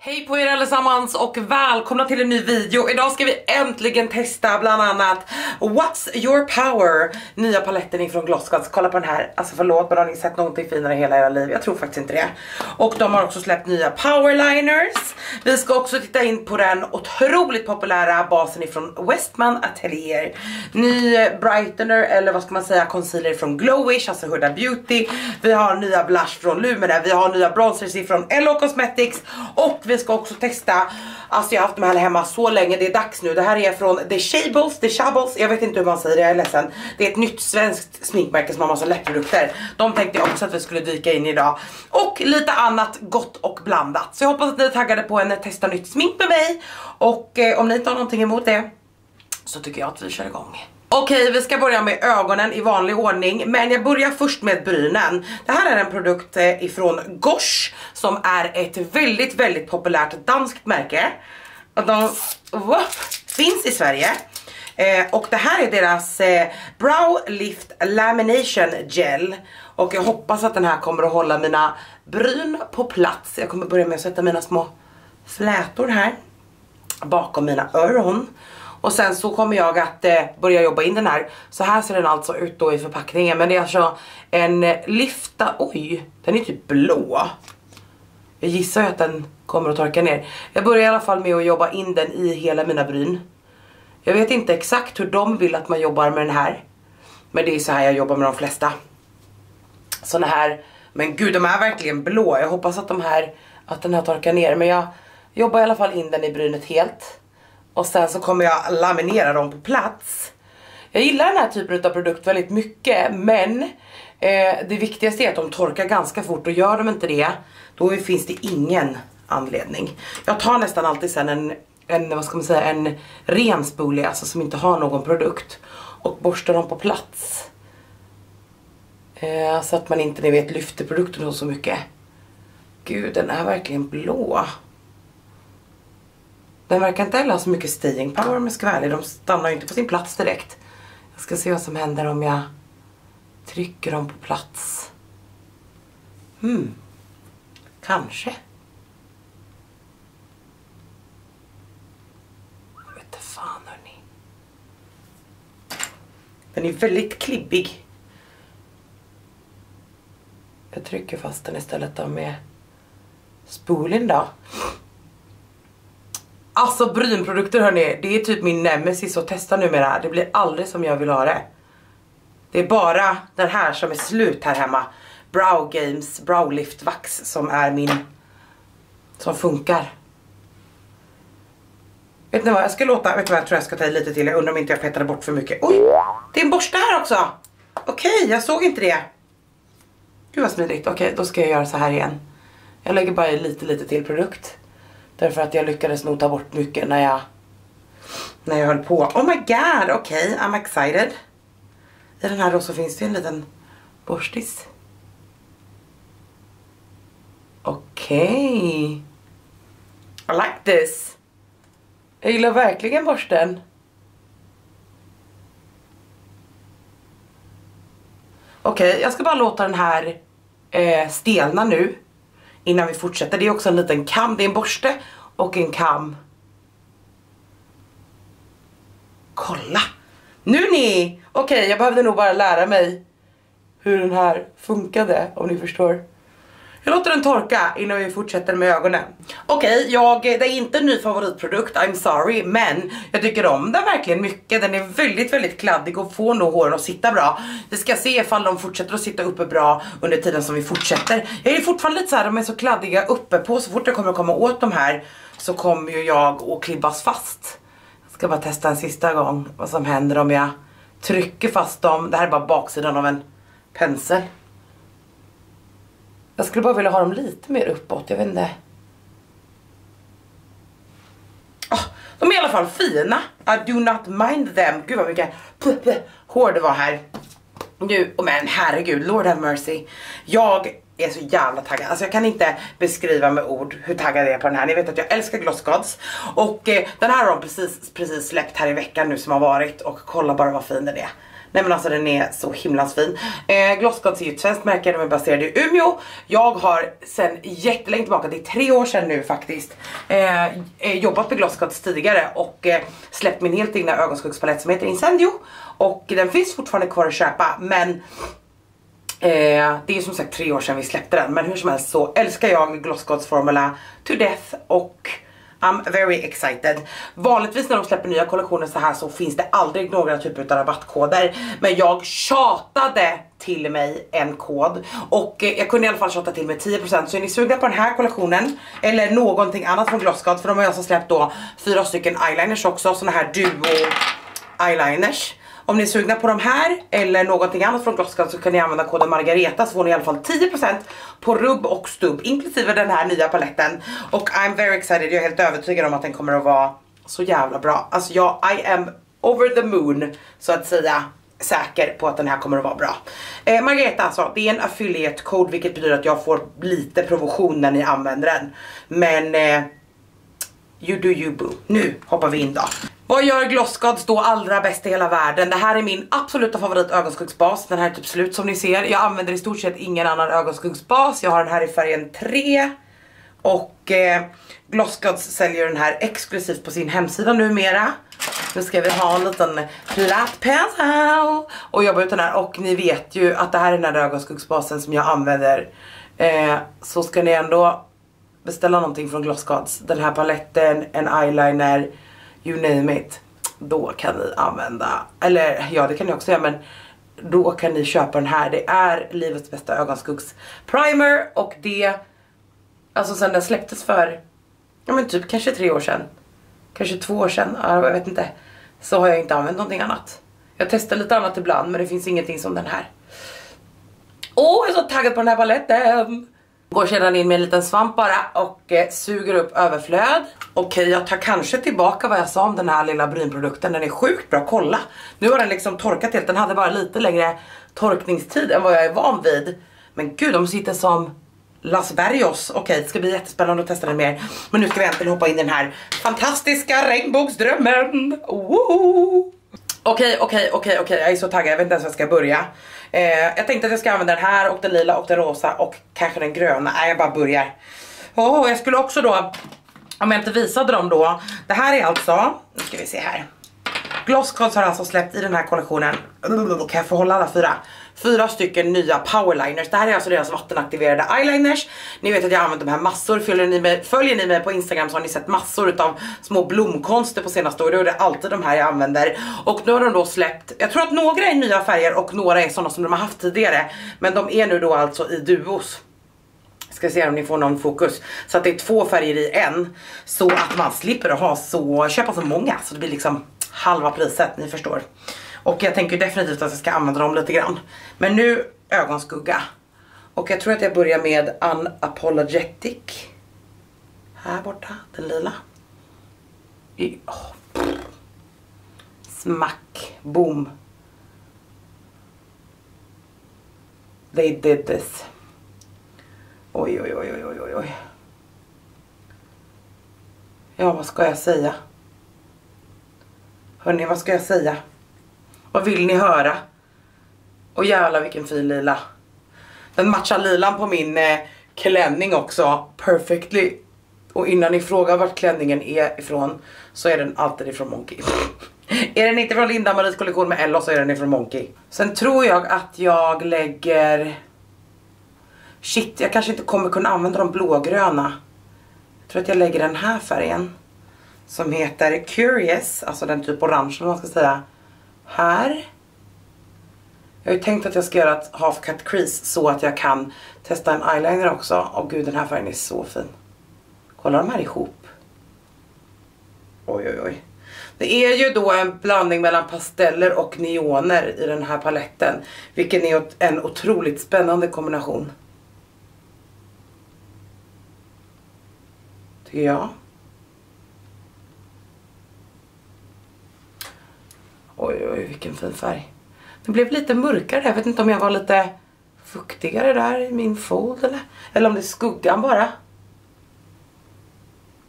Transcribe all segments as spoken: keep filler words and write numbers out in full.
Hej på er allesammans och välkomna till en ny video. Idag ska vi äntligen testa bland annat What's Your Power, nya paletten ifrån Glossgods. Kolla på den här, alltså förlåt men har ni sett någonting finare i hela era liv? Jag tror faktiskt inte det. Och de har också släppt nya powerliners. Vi ska också titta in på den otroligt populära basen ifrån Westman Atelier. Ny brightener eller vad ska man säga, concealer från Glowish, alltså Huda Beauty. Vi har nya blush från Lumina, vi har nya bronzers ifrån L O Cosmetics och vi ska också testa, alltså jag har haft de här hemma så länge, det är dags nu. Det här är från The Shables, The Shables, jag vet inte hur man säger det, jag är ledsen. Det är ett nytt svenskt sminkmärke som har massa läppprodukter. De tänkte jag också att vi skulle dyka in idag. Och lite annat gott och blandat. Så jag hoppas att ni är taggade på en testa nytt smink med mig. Och eh, om ni inte har någonting emot det så tycker jag att vi kör igång. Okej, vi ska börja med ögonen i vanlig ordning. Men jag börjar först med brynen. Det här är en produkt ifrån Gosh, som är ett väldigt, väldigt populärt danskt märke. Och de whoop, finns i Sverige. Eh, och det här är deras eh, Brow Lift Lamination Gel. Och jag hoppas att den här kommer att hålla mina bryn på plats. Jag kommer börja med att sätta mina små flätor här bakom mina öron. Och sen så kommer jag att eh, börja jobba in den här. Så här ser den alltså ut då i förpackningen. Men det är alltså en lyfta. Oj, den är typ blå. Jag gissar ju att den kommer att torka ner. Jag börjar i alla fall med att jobba in den i hela mina bryn. Jag vet inte exakt hur de vill att man jobbar med den här. Men det är så här jag jobbar med de flesta. Såna här. Men gud, de är verkligen blå. Jag hoppas att de här, att den här torkar ner. Men jag jobbar i alla fall in den i brynet helt. Och sen så kommer jag laminera dem på plats. Jag gillar den här typen av produkt väldigt mycket. Men eh, det viktigaste är att de torkar ganska fort. Och gör de inte det, då finns det ingen anledning. Jag tar nästan alltid sen en, en vad ska man säga, en ren spoolie, alltså som inte har någon produkt. Och borstar dem på plats. Eh, så att man inte, ni vet, lyfter produkten så mycket. Gud, den är verkligen blå. Den verkar inte heller ha så mycket staying power om jag ska vara ärlig. De stannar ju inte på sin plats direkt. Jag ska se vad som händer om jag trycker dem på plats. Hmm. Kanske. Jag vet inte fan, hörni. Den är väldigt klibbig. Jag trycker fast den istället då med spoolen då. Alltså brynprodukter, hörni, det är typ min nemesis att testa numera. Det blir aldrig som jag vill ha det. Det är bara den här som är slut här hemma. Brow Games Brow Lift Wax som är min, som funkar. Vet ni vad, jag ska låta, vet ni vad, jag tror jag ska ta i lite till. Jag undrar om inte jag petade bort för mycket. Oj, det är en borste här också. Okej, jag såg inte det. Gud vad smidigt, okej, då ska jag göra så här igen. Jag lägger bara i lite, lite till produkt. Därför att jag lyckades nog ta bort mycket när jag när jag höll på. Oh my god, okej, okay, I'm excited. I den här då så finns det en liten borstis. Okej. Okay. I like this. Jag gillar verkligen borsten. Okej, okay, jag ska bara låta den här eh, stelna nu. Innan vi fortsätter. Det är också en liten kam. Det är en borste och en kam. Kolla. Nu ni. Okej, okay, jag behövde nog bara lära mig hur den här funkade. Om ni förstår. Jag låter den torka innan vi fortsätter med ögonen. Okej, okay, jag, det är inte en ny favoritprodukt. I'm sorry. Men jag tycker om den verkligen mycket. Den är väldigt, väldigt kladdig och får nog håren att sitta bra. Vi ska se ifall de fortsätter att sitta uppe bra under tiden som vi fortsätter. Jag är fortfarande lite så här, de är så kladdiga uppe på. Så fort jag kommer att komma åt de här så kommer ju jag att klibbas fast. Jag ska bara testa en sista gång vad som händer om jag trycker fast dem. Det här är bara baksidan av en pensel. Jag skulle bara vilja ha dem lite mer uppåt, jag vet inte. Oh, de är i alla fall fina. I do not mind them. Gud vad mycket hår det var här. Nu, oh men herregud, Lord have mercy. Jag är så jävla taggad. Alltså jag kan inte beskriva med ord hur taggad jag är på den här. Ni vet att jag älskar Glossgods. Och eh, den här har de precis, precis släppt här i veckan nu som har varit. Och kolla bara vad fin den är. Nej men alltså den är så himla fin. eh, Glossgods är ju ett svenskt märke, de är baserade i Umeå. Jag har sen jättelänge tillbaka, det är tre år sedan nu faktiskt, eh, jobbat med Glossgods tidigare och eh, släppt min helt egna ögonskuggspalett som heter Incendio. Och den finns fortfarande kvar att köpa, men eh, det är som sagt tre år sedan vi släppte den. Men hur som helst så älskar jag Glossgods formula to death och I'm very excited. Vanligtvis när de släpper nya kollektioner så här så finns det aldrig några typer av rabattkoder. Men jag tjatade till mig en kod. Och eh, jag kunde i alla fall tjata till mig tio procent. Så är ni sugna på den här kollektionen eller någonting annat från Glossgods, för de har alltså släppt då fyra stycken eyeliners också. Såna här duo eyeliners. Om ni är sugna på de här eller någonting annat från Glossgods så kan ni använda koden Margareta, så får ni i alla fall tio procent på rubb och stubb inklusive den här nya paletten. Och I'm very excited, jag är helt övertygad om att den kommer att vara så jävla bra. Alltså jag, I am over the moon så att säga, säker på att den här kommer att vara bra. eh, Margareta alltså, det är en affiliate code, vilket betyder att jag får lite provision när ni använder den. Men eh, you do you boo. Nu hoppar vi in då. Vad gör Glossgods då allra bäst i hela världen? Det här är min absoluta favorit ögonskuggsbas. Den här är typ slut som ni ser. Jag använder i stort sett ingen annan ögonskuggsbas. Jag har den här i färgen tre. Och eh, Glossgods säljer den här exklusivt på sin hemsida numera. Nu ska vi ha en liten flat pencil och jobba ut den här. Och ni vet ju att det här är den här ögonskuggsbasen som jag använder. Eh, så ska ni ändå beställa någonting från Glossgods. Den här paletten, en eyeliner, you name it. Då kan ni använda, eller ja det kan ni också göra, men då kan ni köpa den här. Det är livets bästa ögonskuggs primer. Och det, alltså sen den släpptes för, ja men typ kanske tre år sedan. Kanske två år sedan, jag vet inte. Så har jag inte använt någonting annat. Jag testar lite annat ibland, men det finns ingenting som den här. Åh, jag är så taggad på den här paletten. Går sedan in med en liten svamp bara och eh, suger upp överflöd. Okej, jag tar kanske tillbaka vad jag sa om den här lilla brynprodukten. Den är sjukt bra, kolla. Nu har den liksom torkat helt. Den hade bara lite längre torkningstid än vad jag är van vid. Men gud, de sitter som Las Bergos. Okej, det ska bli jättespännande att testa den mer. Men nu ska vi äntligen hoppa in i den här fantastiska regnbågsdrömmen. Woho! Okej, okej, okej, okej. Jag är så taggad, jag vet inte ens var jag ska börja. Eh, jag tänkte att jag ska använda den här och den lila och den rosa och kanske den gröna. Nej, jag bara börjar. Åh, oh, jag skulle också då, om jag inte visade dem då. Det här är alltså, nu ska vi se här. Glossgods har alltså släppt i den här kollektionen, kan jag få hålla alla fyra? Fyra stycken nya powerliners. Det här är alltså deras vattenaktiverade eyeliners. Ni vet att jag använt de här massor. Följer ni mig, följer ni mig på Instagram så har ni sett massor av små blomkonster på senaste år. Då är det alltid de här jag använder. Och nu har de då släppt, jag tror att några är nya färger och några är sådana som de har haft tidigare. Men de är nu då alltså i duos. Ska se om ni får någon fokus. Så att det är två färger i en. Så att man slipper att ha så, köpa så många. Så det blir liksom halva priset, ni förstår. Och jag tänker definitivt att jag ska använda dem lite grann. Men nu ögonskugga. Och jag tror att jag börjar med Unapologetic. Här borta, den lila. I, oh. Smack, boom. They did this. Oj, oj, oj, oj, oj, oj. Ja, vad ska jag säga? Hörrni, vad ska jag säga? Vad vill ni höra? Och jävlar vilken fin lila. Den matchar lilan på min eh, klänning också perfectly. Och innan ni frågar vart klänningen är ifrån så är den alltid ifrån Monkey. Är den inte från Linda Maries kollektion med Ella så är den ifrån Monkey. Sen tror jag att jag lägger... Shit, jag kanske inte kommer kunna använda de blågröna. Jag tror att jag lägger den här färgen. Som heter Curious. Alltså den typ orange om man ska säga. Här. Jag har ju tänkt att jag ska göra ett half cut crease så att jag kan testa en eyeliner också. Åh gud, den här färgen är så fin. Kolla de här ihop. Oj, oj, oj. Det är ju då en blandning mellan pasteller och neoner i den här paletten. Vilken är en otroligt spännande kombination. Tycker jag. Oj, oj, vilken fin färg. Den blev lite mörkare. Jag vet inte om jag var lite fuktigare där i min fold eller, eller om det är skuggan bara.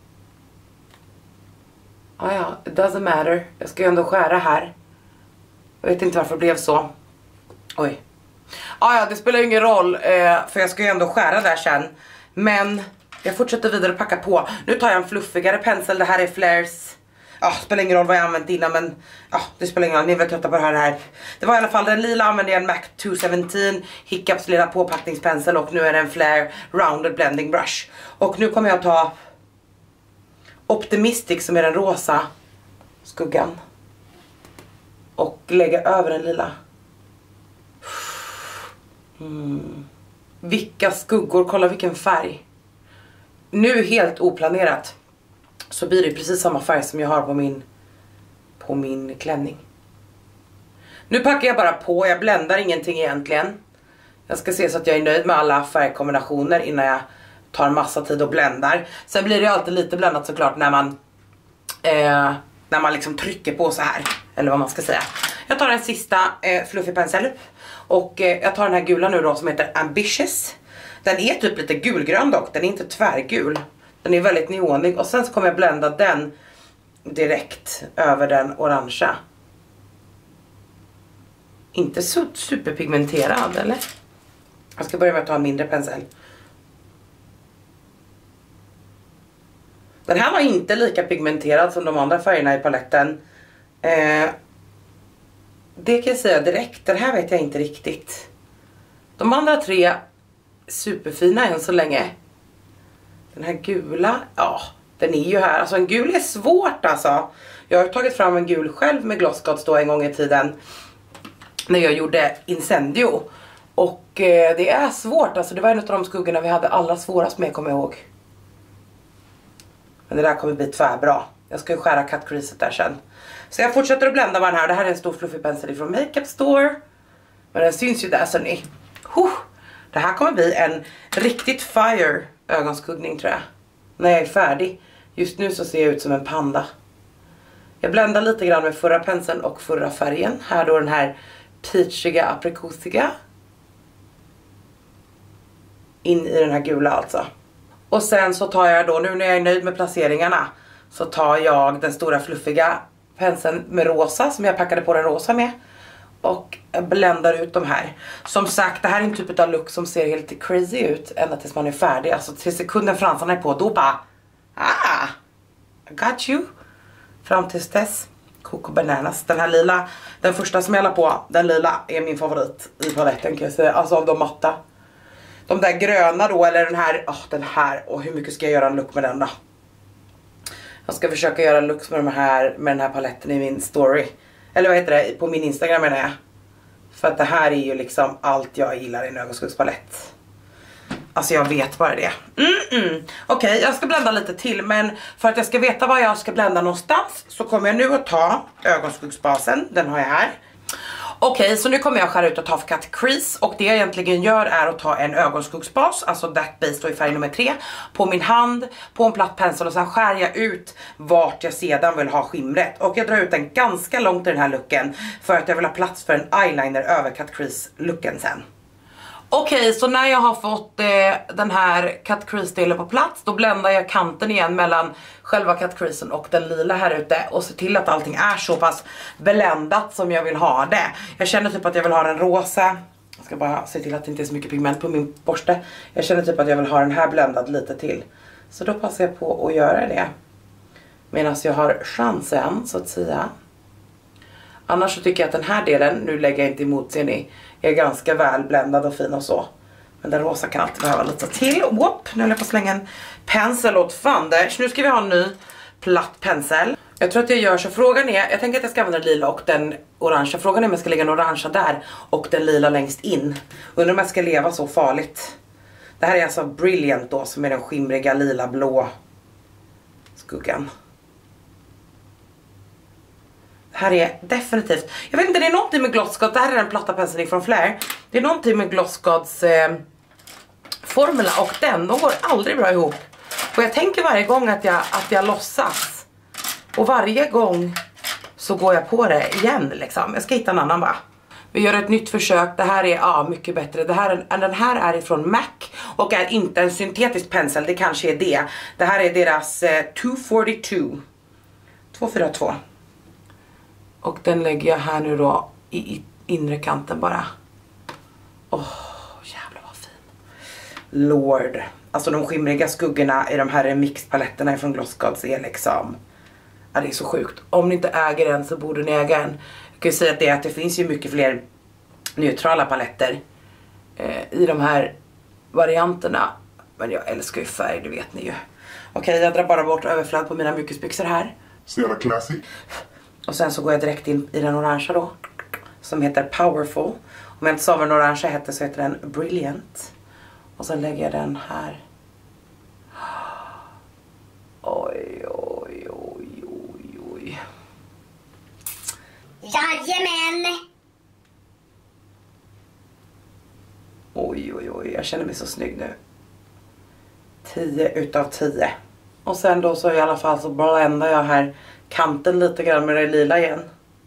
Ah, ja, it doesn't matter. Jag ska ju ändå skära här. Jag vet inte varför det blev så. Oj. Ah, ja, det spelar ju ingen roll. Eh, för jag ska ju ändå skära där sen. Men jag fortsätter vidare packa på. Nu tar jag en fluffigare pensel. Det här är Flairs. Ja, ah, spelar ingen roll vad jag använt innan. Men ja, ah, det spelar ingen roll. Ni är väl trötta på det här, det här. Det var i alla fall den lila använde jag en Mac tvåhundrasjutton Hiccups lilla påpackningspensel. Och nu är det en Flair Rounded Blending Brush. Och nu kommer jag ta Optimistic som är den rosa skuggan. Och lägga över den lila. Mm. Vilka skuggor, kolla vilken färg. Nu helt oplanerat så blir det precis samma färg som jag har på min på min klänning. Nu packar jag bara på, jag bländar ingenting egentligen. Jag ska se så att jag är nöjd med alla färgkombinationer innan jag tar en massa tid och bländar. Sen blir det alltid lite bländat såklart när man eh, när man liksom trycker på så här, eller vad man ska säga. Jag tar en sista eh, fluffig pensel. Och eh, jag tar den här gula nu då som heter Ambitious. Den är typ lite gulgrön dock, den är inte tvärgul. Den är väldigt neonig och sen så kommer jag blända den direkt över den orangea. Inte så superpigmenterad, eller? Jag ska börja med att ta en mindre pensel. Den här var inte lika pigmenterad som de andra färgerna i paletten. Eh, det kan jag säga direkt. Den här vet jag inte riktigt. De andra tre superfina än så länge. Den här gula, ja, den är ju här. Alltså en gul är svårt alltså. Jag har tagit fram en gul själv med Glossgods då en gång i tiden. När jag gjorde Incendio. Och eh, det är svårt. Alltså det var en av de skuggorna vi hade allra svårast med, kommer jag ihåg. Men det där kommer bli tvärbra. Jag ska ju skära cut creaset där sen. Så jag fortsätter att blända med den här. Det här är en stor fluffig pensel från Makeup Store. Men den syns ju där så ni. Huh. Det här kommer bli en riktigt fire ögonskuggning tror jag. När jag är färdig. Just nu så ser jag ut som en panda. Jag bländar lite grann med förra penseln och förra färgen. Här då den här peachiga aprikosiga. In i den här gula alltså. Och sen så tar jag då, nu när jag är nöjd med placeringarna, så tar jag den stora fluffiga penseln med rosa som jag packade på den rosa med. Och bländar ut de här. Som sagt, det här är en typ av look som ser helt crazy ut ända tills man är färdig. Alltså till sekunden fransarna är på, då bara, ah, I got you. Fram tills dess, Coco Bananas. Den här lila, den första som jag la på, den lila är min favorit i paletten kan jag säga. Alltså av de matta. De där gröna då, eller den här, åh oh, den här, och hur mycket ska jag göra en look med den då? Jag ska försöka göra looks med, de här, med den här paletten i min story. Eller vad heter det, på min Instagram menar jag. För att det här är ju liksom allt jag gillar i en ögonskuggspalett. Alltså jag vet bara det. Mm -mm. Okej, okay, jag ska blända lite till. Men för att jag ska veta vad jag ska blända någonstans, så kommer jag nu att ta ögonskuggsbasen. Den har jag här. Okej, okay, så nu kommer jag skära ut och ta för cut crease. Och det jag egentligen gör är att ta en ögonskuggsbas, alltså that base då i färg nummer tre, på min hand, på en platt pensel, och sen skär jag ut vart jag sedan vill ha skimret. Och jag drar ut den ganska långt i den här looken för att jag vill ha plats för en eyeliner över cut crease looken sen. Okej, okay, så när jag har fått eh, den här cut crease delen på plats, då bländar jag kanten igen mellan själva cut creasen och den lila här ute och ser till att allting är så pass bländat som jag vill ha det. Jag känner typ att jag vill ha den rosa. Jag ska bara se till att det inte är så mycket pigment på min borste. Jag känner typ att jag vill ha den här bländad lite till. Så då passar jag på att göra det. Medan jag har chansen så att säga. Annars så tycker jag att den här delen, nu lägger jag inte emot, ser ni, är ganska väl bländad och fin och så. Men den rosa kan alltid behöva lite till. Whoop, nu håller jag på att slänga en pensel åt fanders. Nu ska vi ha en ny platt pensel. Jag tror att jag gör så. Frågan är, jag tänker att jag ska använda den lila och den orangea. Frågan är om jag ska lägga den orangea där och den lila längst in. Undrar om jag ska leva så farligt. Det här är alltså Brilliant då, som är den skimriga lila blå skuggan. Här är definitivt, jag vet inte, det är någonting med Glossgods, det här är den platta penseln från Flair. Det är någonting med Glossgods eh, formula och den, de går aldrig bra ihop. Och jag tänker varje gång att jag, att jag låtsas. Och varje gång så går jag på det igen liksom. Jag ska hitta en annan bara. Vi gör ett nytt försök, det här är ja, mycket bättre. Det här är, den här är ifrån Mac och är inte en syntetisk pensel, det kanske är det. Det här är deras eh, tvåhundrafyrtiotvå. tvåhundrafyrtiotvå. Och den lägger jag här nu då i, i inre kanten bara. Åh, oh, jävlar vad fin. Lord. Alltså de skimriga skuggorna i de här remixpaletterna från Glossgods är liksom... Ja, det är så sjukt. Om ni inte äger en så borde ni äga en. Jag kan ju säga att det, att det finns ju mycket fler neutrala paletter eh, i de här varianterna. Men jag älskar ju färg, det vet ni ju. Okej, okay, jag drar bara bort överflöd på mina mjukisbyxor här. Så jävla classy. Och sen så går jag direkt in i den orangea då. Som heter Powerful. Om jag inte sa vad den orangea heter så heter den Brilliant. Och sen lägger jag den här. Oj, oj, oj, oj, oj. Jajamän! Oj, oj, oj, jag känner mig så snygg nu. tio utav tio. Och sen då så i alla fall så bländar jag här kanten lite grann med det lila igen.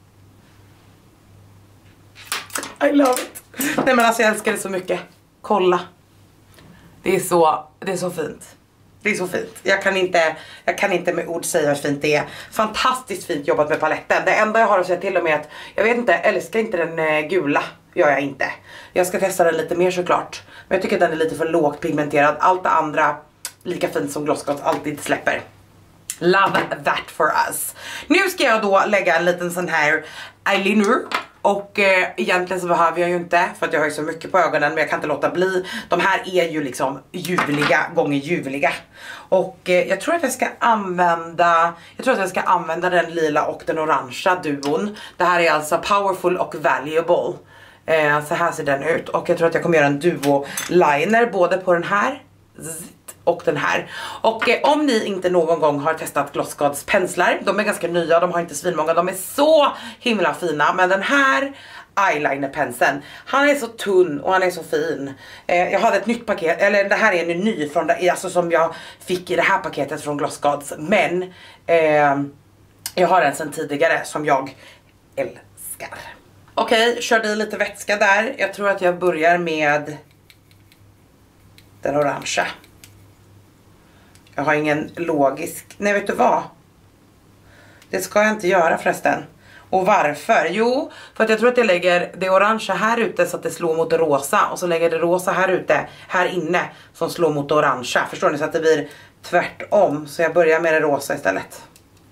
I love it. Nej men alltså jag älskar det så mycket. Kolla. Det är så, det är så fint. Det är så fint. Jag kan inte, jag kan inte med ord säga hur fint det är. Fantastiskt fint jobbat med paletten. Det enda jag har att säga till om är att jag vet inte, älskar inte den eh, gula. Gör jag inte. Jag ska testa den lite mer såklart. Men jag tycker att den är lite för lågt pigmenterad. Allt det andra lika fint som Glossgods alltid släpper. Love that for us. Nu ska jag då lägga en liten sån här eyeliner. Och eh, egentligen så behöver jag ju inte, för att jag har ju så mycket på ögonen, men jag kan inte låta bli. De här är ju liksom ljuvliga gånger ljuvliga. Och eh, jag tror att jag ska använda, jag tror att jag ska använda den lila och den orangea duon. Det här är alltså Powerful och Valuable. Eh, så här ser den ut. Och jag tror att jag kommer göra en duo liner både på den här och den här. Och eh, om ni inte någon gång har testat Glossgods penslar, de är ganska nya, de har inte svinmånga, de är så himla fina. Men den här eyelinerpenseln, han är så tunn och han är så fin. eh, Jag hade ett nytt paket, eller det här är en ny från det, alltså som jag fick i det här paketet från Glossgods. Men eh, jag har en sedan tidigare som jag älskar. Okej, okay, körde i lite vätska där. Jag tror att jag börjar med den orangea. Jag har ingen logisk... Nej, vet du vad? Det ska jag inte göra förresten. Och varför? Jo, för att jag tror att jag lägger det orangea här ute så att det slår mot det rosa. Och så lägger jag det rosa här ute, här inne, som slår mot det orangea. Förstår ni? Så att det blir tvärtom. Så jag börjar med det rosa istället.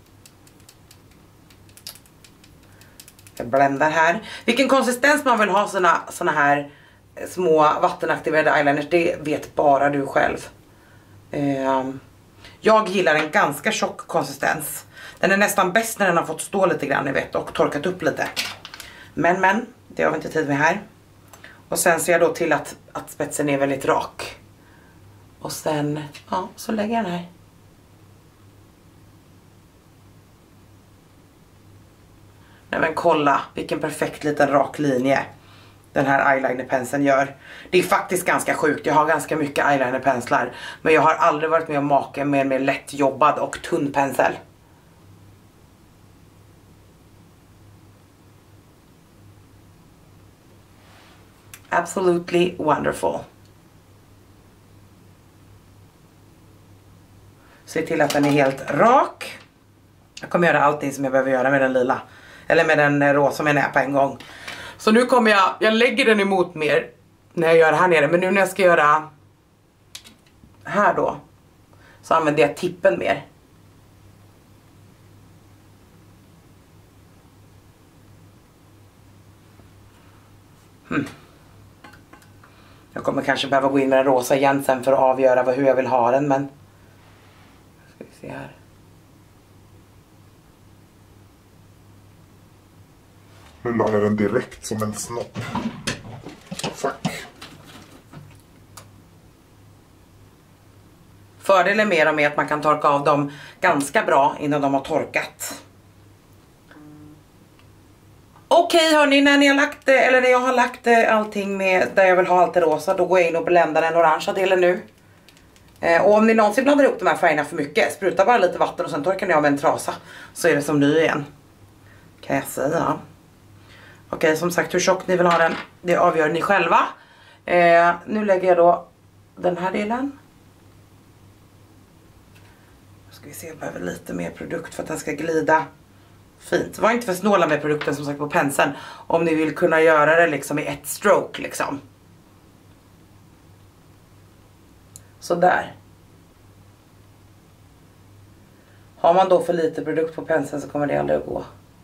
Jag bländar här. Vilken konsistens man vill ha såna, såna här små vattenaktiverade eyeliners, det vet bara du själv. Um, jag gillar en ganska tjock konsistens. Den är nästan bäst när den har fått stå lite grann, ni vet, och torkat upp lite. Men, men, det har vi inte tid med här. Och sen ser jag då till att, att spetsen är väldigt rak. Och sen, ja, så lägger jag den här. Nej men kolla, vilken perfekt liten rak linje den här eyelinerpenseln gör. Det är faktiskt ganska sjukt. Jag har ganska mycket eyelinerpenslar, men jag har aldrig varit med om maken med en mer lättjobbad och tunn pensel. Absolutely wonderful. Se till att den är helt rak. Jag kommer göra allting som jag behöver göra med den lila. Eller med den rosa menar jag på en gång. Så nu kommer jag, jag lägger den emot mer när jag gör det här nere. Men nu när jag ska göra här då, så använder jag tippen mer. Hmm. Jag kommer kanske behöva gå in med den rosa igen sen för att avgöra hur jag vill ha den, men... Ska vi se här. Nu la jag den direkt som en snopp. Fuck. Fördelen med dem är att man kan torka av dem ganska bra innan de har torkat. Okej okay, hörni, när ni har lagt eller när jag har lagt allting med där jag vill ha allt det rosa, då går jag in och bländar den orangea delen nu. Eh, och om ni någonsin blandar ihop de här färgerna för mycket, spruta bara lite vatten och sen torkar ni av med en trasa. Så är det som ny igen. Kan jag säga. Okej, okay, som sagt, hur tjock ni vill ha den, det avgör ni själva. Eh, nu lägger jag då den här delen. Nu ska vi se, jag behöver lite mer produkt för att den ska glida Fint. Var inte för snåla med produkten som sagt på penseln. Om ni vill kunna göra det liksom i ett stroke liksom. Så där. Har man då för lite produkt på penseln så kommer det aldrig att gå.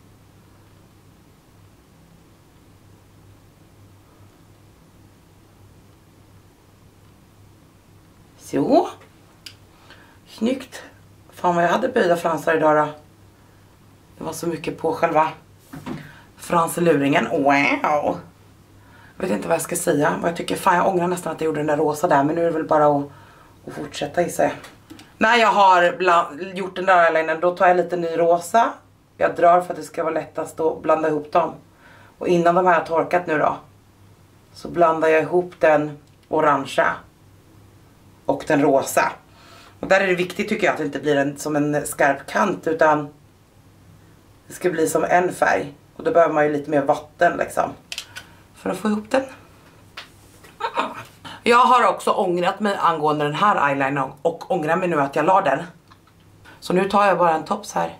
Så. Snyggt. Fan vad jag hade böjda fransar idag då. Det var så mycket på själva franseluringen. Wow. Jag vet inte vad jag ska säga. Vad jag tycker. Fan jag ångrar nästan att jag gjorde den där rosa där. Men nu är det väl bara att, att fortsätta i sig. När jag har bland, gjort den där eyelinern då tar jag lite ny rosa. Jag drar för att det ska vara lättast att blanda ihop dem. Och innan de här har torkat nu då. Så blandar jag ihop den orangea. Och den rosa. Och där är det viktigt tycker jag att det inte blir en, som en skarp kant utan det ska bli som en färg. Och då behöver man ju lite mer vatten liksom. För att få ihop den. Jag har också ångrat mig angående den här eyelinern. Och ångrar mig nu att jag la den. Så nu tar jag bara en tops här.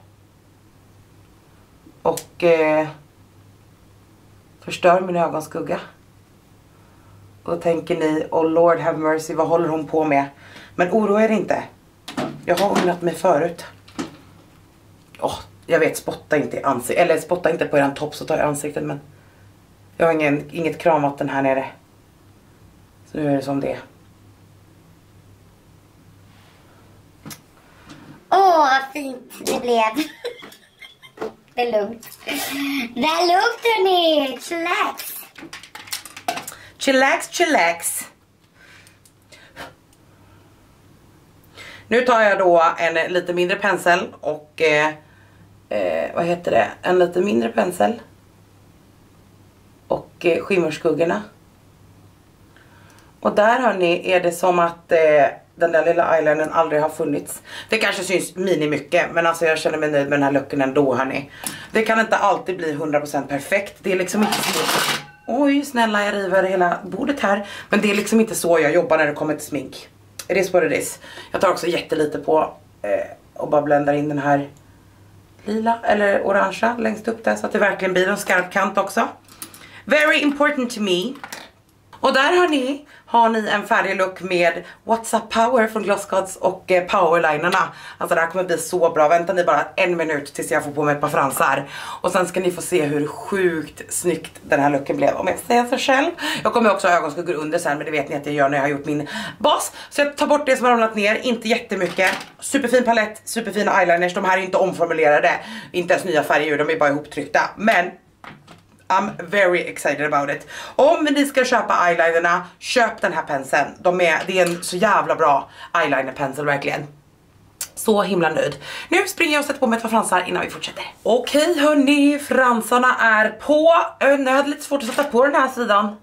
Och eh, förstör min ögonskugga. Och då tänker ni, oh Lord have mercy, vad håller hon på med? Men oroa er inte. Jag har ångrat mig förut. Oh, jag vet, spotta inte i ansiktet. Eller spotta inte på eran topp så tar jag ansiktet. Men jag har ingen, inget kramvatten här nere. Så nu är det som det är. Åh, vad fint det blev. Det är lugnt. Det är lugnt hörni. Chillax. Chillax, chillax. Nu tar jag då en lite mindre pensel och eh, eh, vad heter det? En lite mindre pensel. Och eh, skimmerskuggorna. Och där hörni är det som att eh, den där lilla eyelinern aldrig har funnits. Det kanske syns mini mycket, men alltså jag känner mig nöjd med den här looken ändå hörni. Det kan inte alltid bli hundra procent perfekt. Det är liksom inte så... Oj, snälla jag river hela bordet här. Men det är liksom inte så jag jobbar när det kommer till smink. It is what it is. Jag tar också jättelite på eh, och bara bländar in den här lila eller orangea längst upp där så att det verkligen blir en skarp kant också. Very important to me. Och där har ni, har ni en färdig look med What's Up Power från Gloss Gods och eh, powerlinerna. Alltså det här kommer bli så bra. Vänta ni bara en minut tills jag får på mig ett par fransar. Och sen ska ni få se hur sjukt snyggt den här looken blev. Om jag säger så själv. Jag kommer också ha ögonskuggor under sen, men det vet ni att jag gör när jag har gjort min bas. Så jag tar bort det som har ramlat ner, inte jättemycket. Superfin palett, superfina eyeliners. De här är inte omformulerade. Inte ens nya färger, de är bara ihoptryckta. Men... I'm very excited about it. Om ni ska köpa eyelinerna, köp den här penseln. De är, det är en så jävla bra eyeliner pensel verkligen. Så himla nöjd. Nu springer jag och sätter på mig ett par fransar innan vi fortsätter. Okej hörni, fransarna är på. Jag hade lite svårt att sätta på den här sidan.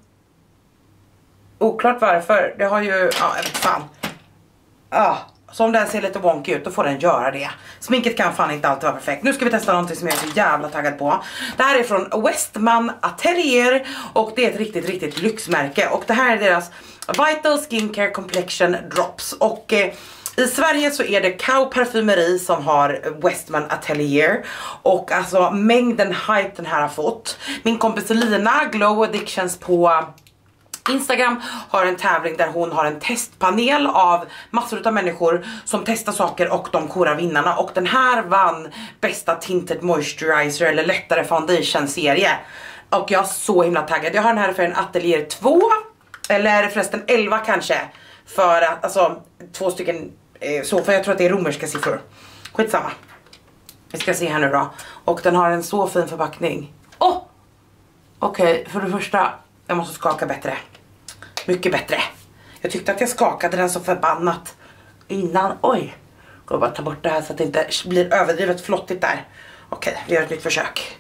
Oklart varför. Det har ju, ja jag vet fan. Ah. Så om den ser lite wonky ut, då får den göra det. Sminket kan fan inte alltid vara perfekt. Nu ska vi testa någonting som jag är så jävla taggad på. Det här är från Westman Atelier. Och det är ett riktigt, riktigt lyxmärke. Och det här är deras Vital Skincare Complexion Drops. Och eh, i Sverige så är det Cow Parfumeri som har Westman Atelier. Och alltså mängden hype den här har fått. Min kompis Lina, Glow Addictions på... Instagram har en tävling där hon har en testpanel av massor av människor som testar saker och de korar vinnarna. Och den här vann bästa tinted moisturizer eller lättare foundation serie. Och jag är så himla taggad. Jag har den här för en Atelier två. Eller förresten elva kanske. För att, alltså två stycken eh, så, för jag tror att det är romerska siffror. Skitsamma. Vi ska se här nu då. Och den har en så fin förpackning. Åh! Oh! Okej, okay, för det första, jag måste skaka bättre. Mycket bättre. Jag tyckte att jag skakade den så förbannat innan. Oj. Går bara ta bort det här så att det inte blir överdrivet flottigt där. Okej, vi gör ett nytt försök.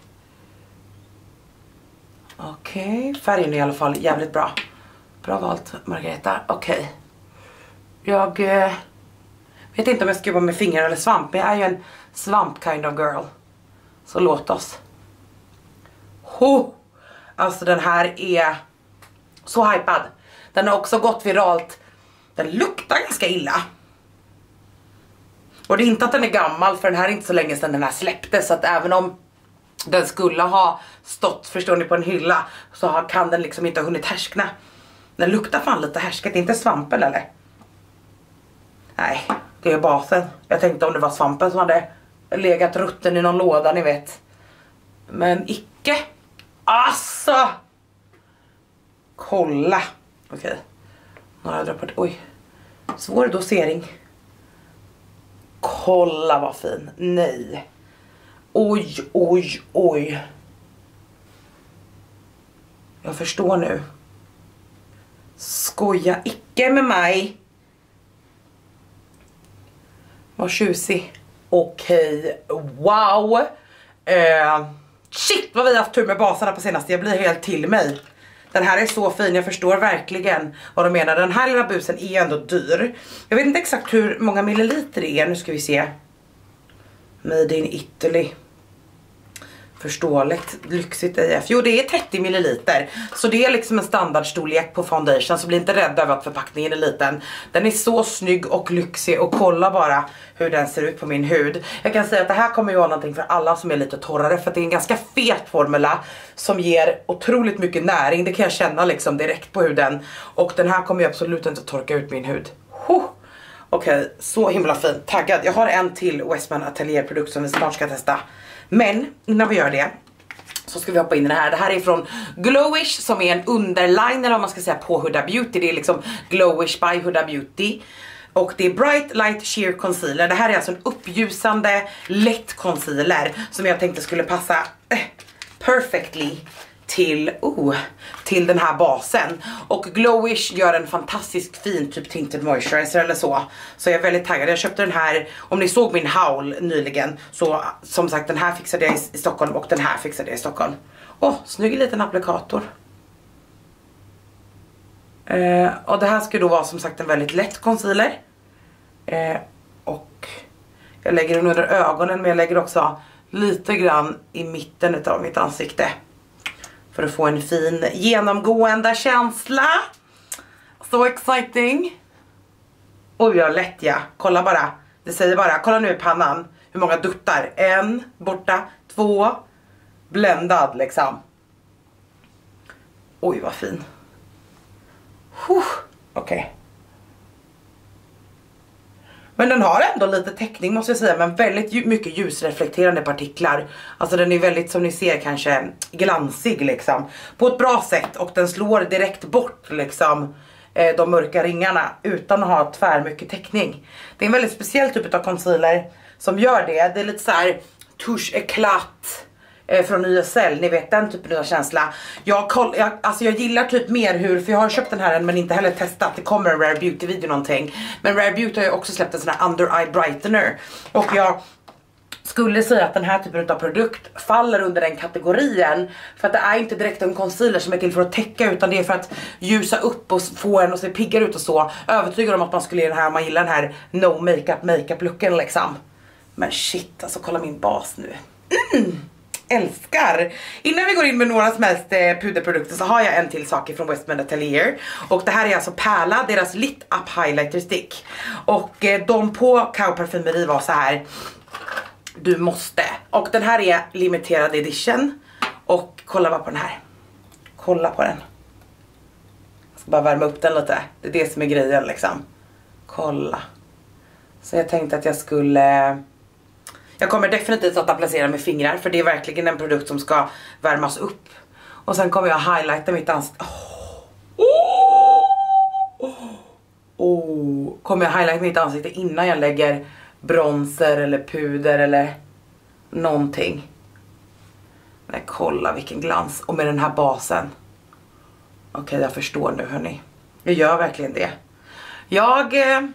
Okej, färgen är i alla fall jävligt bra. Bra valt, Margareta. Okej. Jag eh, vet inte om jag ska jobba med fingrar eller svamp. Men jag är ju en svamp kind of girl. Så låt oss. Ho! Alltså den här är så hypad. Den har också gått viralt. Den luktar ganska illa. Och det är inte att den är gammal, för den här är inte så länge sedan den här släpptes. Så att även om Den skulle ha stått, förstår ni, på en hylla. Så kan den liksom inte ha hunnit härskna. Den luktar fan lite härskat, inte svampen eller? Nej, det är basen. Jag tänkte om det var svampen som hade legat rutten i någon låda, ni vet. Men icke. Alltså! Kolla. Okej. Okay. Några drar på det. Oj. Svår dosering. Kolla vad fin. Nej. Oj, oj, oj. Jag förstår nu. Skoja icke med mig. Vad tjusig. Okej, wow. uh, Shit vad vi har haft tur med baserna på senaste. Jag blir helt till mig. Den här är så fin, jag förstår verkligen vad de menar. Den här lilla busen är ändå dyr. Jag vet inte exakt hur många milliliter det är. Nu ska vi se. Made in Italy. Förståeligt, lyxigt I F. Jo, det är trettio milliliter. Så det är liksom en standardstorlek på foundation. Så bli inte rädd över att förpackningen är liten. Den är så snygg och lyxig. Och kolla bara hur den ser ut på min hud. Jag kan säga att det här kommer ju vara någonting för alla som är lite torrare. För att det är en ganska fet formula som ger otroligt mycket näring. Det kan jag känna liksom direkt på huden. Och den här kommer ju absolut inte torka ut min hud. Huh. Okej, okay, så himla fin. Taggad. Jag har en till Westman Atelier produkt som vi snart ska testa. Men innan vi gör det så ska vi hoppa in i det här. Det här är från Glowish som är en underliner, om man ska säga, på Huda Beauty. Det är liksom Glowish by Huda Beauty. Och det är Bright Light Sheer Concealer. Det här är alltså en uppljusande lätt concealer som jag tänkte skulle passa eh, perfectly till, oh, till den här basen. Och Glowish gör en fantastisk fin typ tinted moisturizer eller så. Så jag är väldigt taggad. Jag köpte den här, om ni såg min haul nyligen, så som sagt, den här fixade jag i, i Stockholm och den här fixade jag i Stockholm. Åh, oh, snygg liten applikator. Eh, och det här ska då vara som sagt en väldigt lätt concealer. Eh, och jag lägger den under ögonen, men jag lägger också lite grann i mitten av mitt ansikte. För att få en fin genomgående känsla. So exciting. Oj, jag lätt ja. Kolla bara. Det säger bara, kolla nu i pannan. Hur många duttar. En, borta, två. Bländad liksom. Oj, vad fin. Okej. Okay. Men den har ändå lite täckning måste jag säga. Men väldigt mycket ljusreflekterande partiklar. Alltså den är väldigt, som ni ser, kanske glansig liksom. På ett bra sätt. Och den slår direkt bort liksom eh, de mörka ringarna. Utan att ha tvärmycket täckning. Det är en väldigt speciell typ av concealer som gör det. Det är lite så här touche éclat eh, från Y S L. Ni vet den typen av känsla. Jag, koll, jag, alltså jag gillar typ mer hur, för jag har köpt den här men inte heller testat. Det kommer en Rare Beauty video någonting. Men Rare Beauty har ju också släppt en sån här under eye brightener. Och jag skulle säga att den här typen av produkt faller under den kategorien. För att det är inte direkt en concealer som är till för att täcka, utan det är för att ljusa upp och få en att se piggare ut och så. Övertygad om att man skulle ge den här, om man gillar den här no makeup makeup looken liksom. Men shit, alltså kolla min bas nu. Mm. Älskar! Innan vi går in med några som helst eh, puderprodukter så har jag en till sak från Westman Atelier. Och det här är alltså Pärla, deras Lit Up Highlighter Stick. Och eh, de på Kao Parfumeri var så här: du måste. Och den här är limiterad edition. Och kolla bara på den här. Kolla på den. Jag ska bara värma upp den lite. Det är det som är grejen liksom. Kolla. Så jag tänkte att jag skulle... Jag kommer definitivt att applicera med fingrar, för det är verkligen en produkt som ska värmas upp. Och sen kommer jag highlighta mitt ansikte. Oh. Oh. Oh. Kommer jag highlighta mitt ansikte innan jag lägger bronzer eller puder eller någonting. Men kolla vilken glans. Och med den här basen. Okej, okay, jag förstår nu hörni. Jag gör verkligen det. Jag... Eh,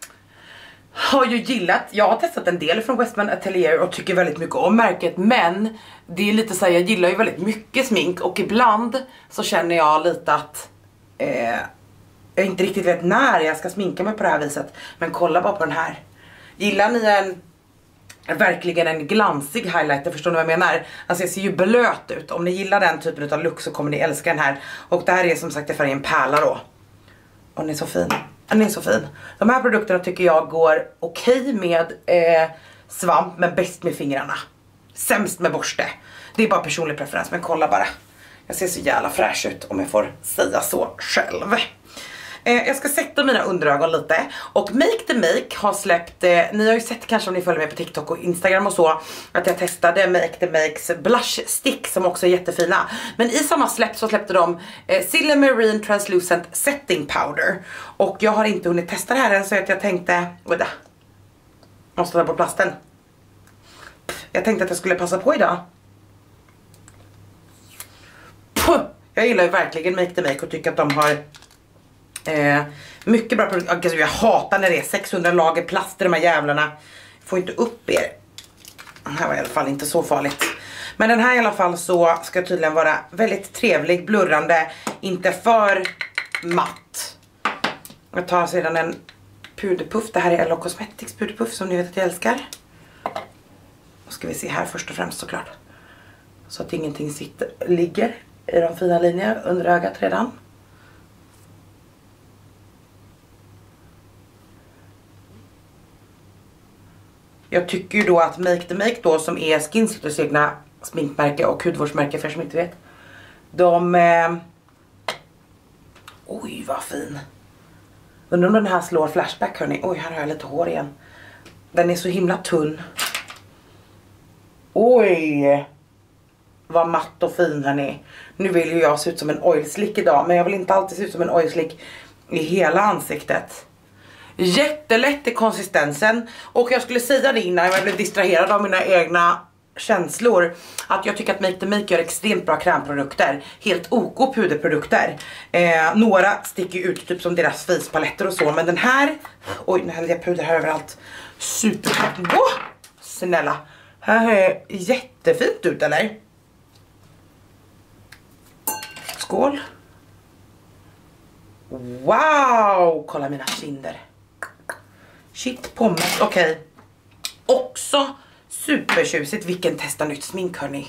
har ju gillat, jag har testat en del från Westman Atelier och tycker väldigt mycket om märket, men det är lite så här, jag gillar ju väldigt mycket smink och ibland så känner jag lite att eh, jag inte riktigt vet när jag ska sminka mig på det här viset. Men kolla bara på den här. Gillar ni en verkligen en glansig highlighter, förstår ni vad jag menar? Alltså jag ser ju blöt ut. Om ni gillar den typen av look så kommer ni älska den här. Och det här är som sagt i färgen Pärla då. Och den är så fin. Den är så fin. De här produkterna tycker jag går okej med eh, svamp, men bäst med fingrarna. sämst med borste. Det är bara personlig preferens, men kolla bara. Jag ser så jävla fräsch ut om jag får säga så själv. Eh, jag ska sätta mina underögon lite. Och Make the Make har släppt, eh, ni har ju sett kanske om ni följer mig på TikTok och Instagram och så, att jag testade Make the Makes blush stick som också är jättefina. Men i samma släpp så släppte de eh, Sillamarine Translucent Setting Powder. Och jag har inte hunnit testa det här än, så att jag tänkte, oj då, måste ta på plasten. Jag tänkte att jag skulle passa på idag. Puh! Jag gillar ju verkligen Make the Make och tycker att de har eh, mycket bra produkter. Alltså, jag hatar när det är sexhundra lager plast i de här jävlarna. Får inte upp er. Den här var i alla fall inte så farligt. Men den här i alla fall så ska tydligen vara väldigt trevlig, blurrande, inte för matt. Jag tar sedan en puderpuff. Det här är L O Cosmetics puderpuff som ni vet att jag älskar. Då ska vi se här först och främst såklart. Så att ingenting sitter, ligger i de fina linjerna under ögat redan. Jag tycker ju då att Make the Make då, som är Skinsletters egna sminkmärke och hudvårdsmärke för er som inte vet. De... Eh... Oj, vad fin. Undrar om den här slår flashback, hörni. Oj, här har jag lite hår igen. Den är så himla tunn. Oj! Vad matt och fin den är. Nu vill ju jag se ut som en oil slick idag, men jag vill inte alltid se ut som en oil slick i hela ansiktet. Jättelätt i konsistensen. Och jag skulle säga det innan jag blev distraherad av mina egna känslor, att jag tycker att Make the Make gör extremt bra krämprodukter. Helt OK puderprodukter. eh, Några sticker ut typ som deras facepaletter och så, men den här, oj nu hällde jag puder här överallt. Super, oh, snälla. Här är jättefint ut, eller? Skål. Wow, kolla mina kinder. Shit pommes, okej. Okay. Också supertjusigt. Vilken testa nytt smink, hörni.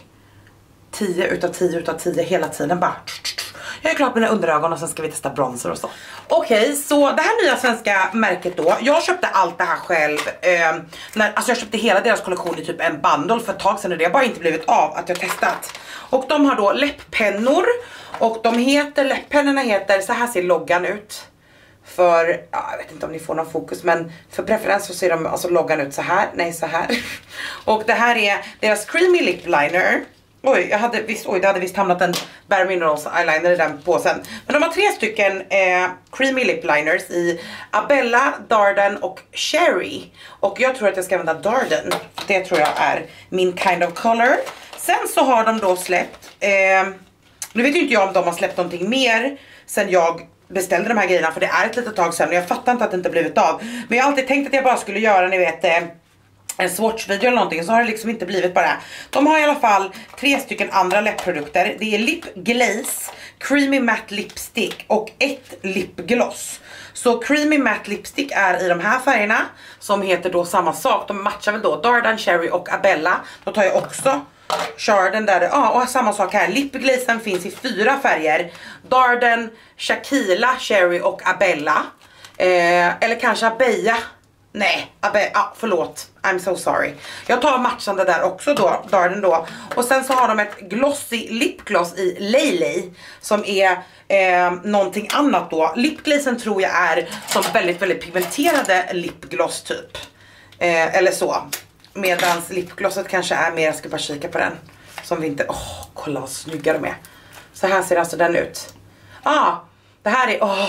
tio utav tio utav tio hela tiden bara. Jag är klar på mina underögon och sen ska vi testa bronzer och så. Okej, okay, så det här nya svenska märket då. Jag köpte allt det här själv. Eh, när, alltså jag köpte hela deras kollektion i typ en bundle för ett tag sedan och det har bara inte blivit av att jag testat. Och de har då läpppennor. Och de heter, läpppennorna heter, så här ser loggan ut. För, ja, jag vet inte om ni får någon fokus, men för preferens så ser de alltså loggan ut så här. Nej, så här. Och det här är deras creamy lip liner. Oj, jag hade visst, oj, det hade visst hamnat en Bare Minerals eyeliner i den påsen. Men de har tre stycken eh, creamy lip liners i Abella, Darden och Cherry. Och jag tror att jag ska använda Darden. Det tror jag är min kind of color. Sen så har de då släppt, eh, nu vet ju inte jag om de har släppt någonting mer sen jag beställde de här grejerna, för det är ett litet tag sedan och jag fattar inte att det inte blivit av. Men jag har alltid tänkt att jag bara skulle göra, ni vet, eh, en swatch-video eller någonting, så har det liksom inte blivit bara. De har i alla fall tre stycken andra läppprodukter. Det är lip glaze, creamy matte lipstick och ett lipgloss. Så creamy matte lipstick är i de här färgerna som heter då samma sak. De matchar väl då Darden, Cherry och Abella. Då tar jag också Chardon där, ja, och samma sak här. Lipglazen finns i fyra färger. Darden, Shakila, Cherry och Abella. Eh, eller kanske Abeja. Nej, Abe, ah, förlåt. I'm so sorry. Jag tar matchande där också då, Darden då. Och sen så har de ett glossy lipgloss i Lay som är eh, någonting annat då. Lipglazen tror jag är som väldigt, väldigt pigmenterade lipgloss typ. Eh, eller så. Medans lipglosset kanske är mer, jag ska bara kika på den. Som vi inte, åh, oh, kolla vad snygga de är. Så här ser alltså den ut. Ah, det här är, åh. Oh.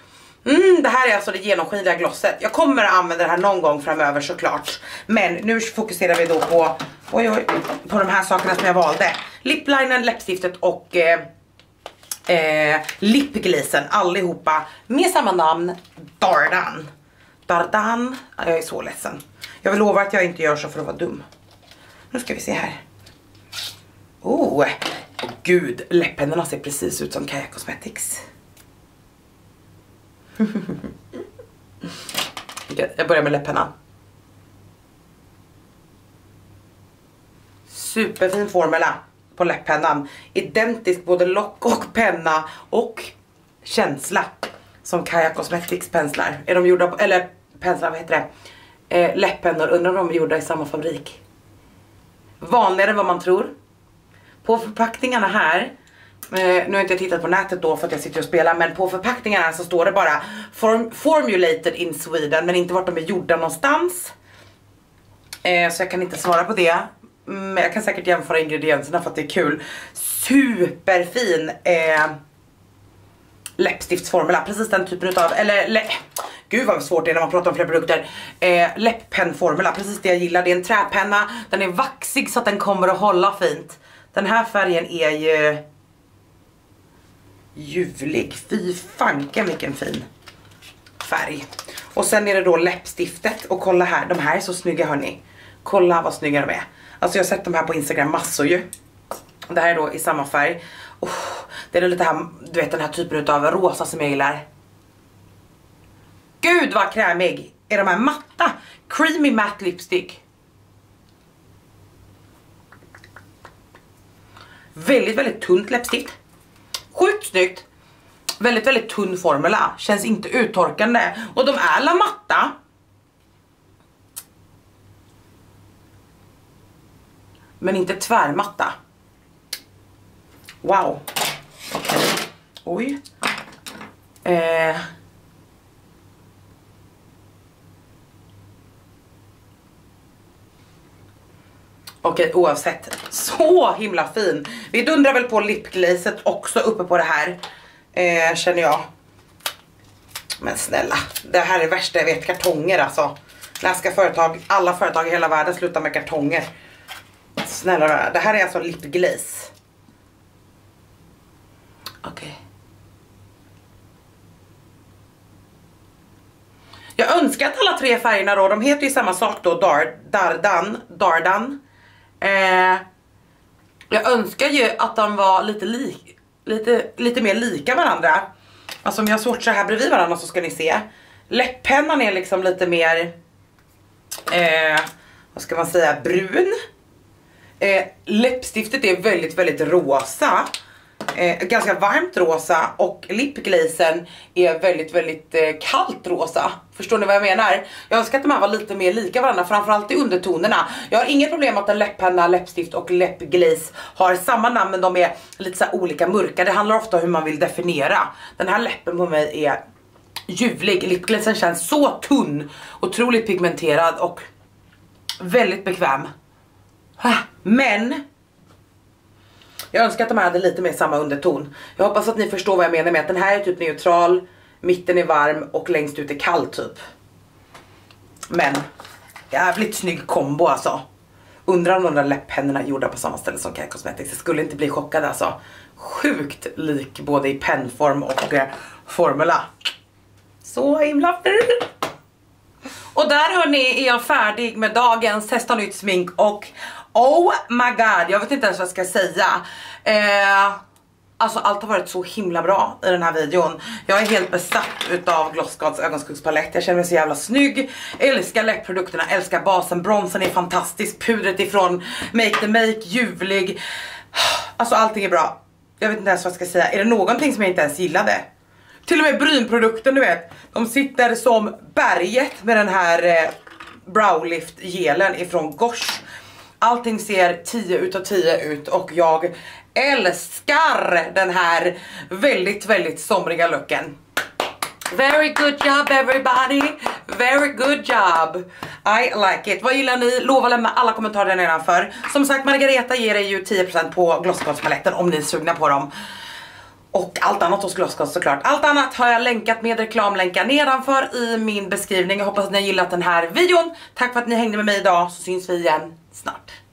Mm, det här är alltså det genomskinliga glosset. Jag kommer att använda det här någon gång framöver såklart. Men nu fokuserar vi då på, oj, oj, på de här sakerna som jag valde. Liplinen, läppstiftet och eh, eh, lipglazen. Allihopa med samma namn, Dardan. Dardan, jag är så ledsen. Jag vill lova att jag inte gör så för att vara dum. Nu ska vi se här. Oh, oh gud, läppennorna ser precis ut som Kaja Cosmetics. Jag börjar med läppennan. Superfin formula på läpppennan. Identisk både lock och penna och känsla som Kaja Cosmetics penslar. Är de gjorda på, eller penslar, vad heter det? Eh, läpppennor, undrar om de är gjorda i samma fabrik. vanligare än vad man tror. På förpackningarna här, eh, nu har jag inte tittat på nätet då för att jag sitter och spelar, men på förpackningarna så står det bara form formulated in Sweden, men inte vart de är gjorda någonstans. Eh, så jag kan inte svara på det. Men jag kan säkert jämföra ingredienserna för att det är kul. Superfin eh, läppstiftsformula, precis den typen utav, eller lä gud vad svårt det är när man pratar om fler produkter. eh, Läpppennformula, precis det jag gillar. Det är en träpenna, den är vaxig så att den kommer att hålla fint. Den här färgen är ju ljuvlig, fy fanken vilken fin färg. Och sen är det då läppstiftet, och kolla här, de här är så snygga hörni. Kolla vad snygga de är. Alltså jag har sett de här på Instagram massor ju. Det här är då i samma färg. Oh, det är lite här, du vet den här typen av rosa som jag gillar. Gud vad krämig. Är de här matta? Creamy matte lipstick. Väldigt, väldigt tunt läppstift. Sjukt snyggt. Väldigt, väldigt tunn formula. Känns inte uttorkande. Och de är la matta. Men inte tvärmatta. Wow. Okej. Okay. Oj. Eh. Okej, okay, oavsett. Så himla fin. Vi dundrar väl på lipglazet också uppe på det här. Eh, känner jag. Men snälla. Det här är det värsta jag vet. Kartonger alltså. När ska företag, alla företag i hela världen sluta med kartonger. Snälla, det här är alltså lipglaze. Okej. Okay. Jag önskar att alla tre färgerna då, de heter ju samma sak då, Dar, Dardan, Dardan. Eh, jag önskar ju att de var lite, li, lite, lite mer lika varandra. Alltså om jag swatchar så här bredvid varandra så ska ni se. Läpppennan är liksom lite mer, eh, vad ska man säga, brun. Eh, läppstiftet är väldigt, väldigt rosa. Eh, ganska varmt rosa. Och lipglazen är väldigt, väldigt eh, kallt rosa. Förstår ni vad jag menar? Jag önskar att de här var lite mer lika varandra, framförallt i undertonerna. Jag har inget problem med att en läpppenna, läppstift och läppglaze har samma namn, men de är lite så här olika mörka. Det handlar ofta om hur man vill definiera. Den här läppen på mig är ljuvlig. Lipglazen känns så tunn, otroligt pigmenterad och väldigt bekväm. Men jag önskar att de här hade lite mer samma underton. Jag hoppas att ni förstår vad jag menar med att den här är typ neutral, mitten är varm och längst ut är kall typ. Men jävligt snygg kombo alltså. Undrar om de där läpphänderna är gjorda på samma ställe som K Cosmetics. Jag skulle inte bli chockad alltså. Sjukt lik både i pennform och eh, formula. Så himla fin. Och där hörni är jag färdig med dagens testa nytt smink och oh my god, jag vet inte ens vad jag ska säga. Eh, alltså allt har varit så himla bra i den här videon. Jag är helt besatt utav Glossgods ögonskuggspalett. Jag känner mig så jävla snygg. Älskar läppprodukterna, älskar basen. Bronsen är fantastisk. Pudret ifrån Make the Make, ljuvlig. Alltså allting är bra. Jag vet inte ens vad jag ska säga. Är det någonting som jag inte ens gillade? Till och med brynprodukten, du vet. De sitter som berget med den här eh, browlift gelen ifrån Gosh. Allting ser tio utav tio ut och jag älskar den här väldigt, väldigt somriga looken. Very good job everybody. Very good job. I like it. Vad gillar ni? Lova lämna alla kommentarer nedanför. Som sagt, Margareta ger er ju tio procent på Glossgods-paletten om ni är sugna på dem. Och allt annat hos Glossgods såklart. Allt annat har jag länkat med reklamlänkar nedanför i min beskrivning. Jag hoppas att ni har gillat den här videon. Tack för att ni hängde med mig idag, så syns vi igen snart.